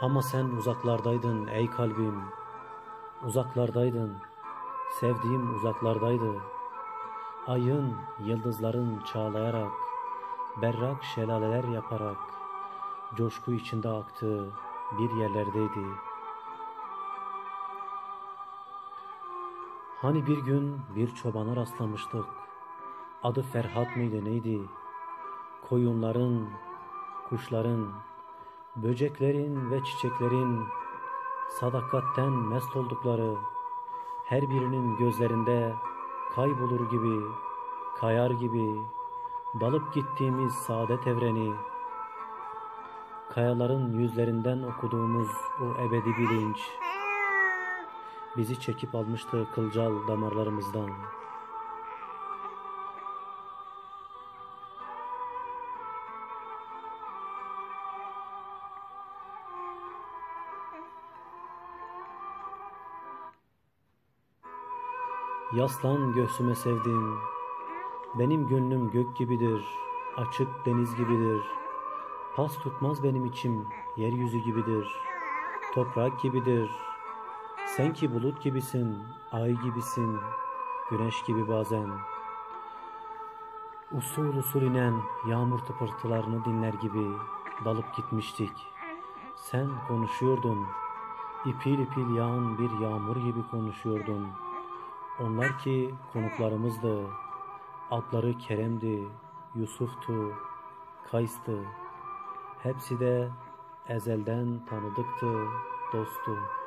Ama sen uzaklardaydın ey kalbim, uzaklardaydın, sevdiğim uzaklardaydı. Ayın, yıldızların çağlayarak, berrak şelaleler yaparak, coşku içinde aktığı bir yerlerdeydi. Hani bir gün bir çobana rastlamıştık, adı Ferhat mıydı neydi? Koyunların, kuşların, böceklerin ve çiçeklerin sadakatten mest oldukları, her birinin gözlerinde kaybolur gibi, kayar gibi dalıp gittiğimiz saadet evreni, kayaların yüzlerinden okuduğumuz o ebedi bilinç bizi çekip almıştı kılcal damarlarımızdan. Yaslan göğsüme sevdim, benim gönlüm gök gibidir, açık deniz gibidir. Pas tutmaz benim içim, yeryüzü gibidir, toprak gibidir. Sen ki bulut gibisin, ay gibisin, güneş gibi bazen. Usul usul inen yağmur tıpırtılarını dinler gibi dalıp gitmiştik. Sen konuşuyordun, ipil ipil yağan bir yağmur gibi konuşuyordun. Onlar ki konuklarımızdı, adları Kerem'di, Yusuf'tu, Kays'tı. Hepsi de ezelden tanıdıktı, dostum.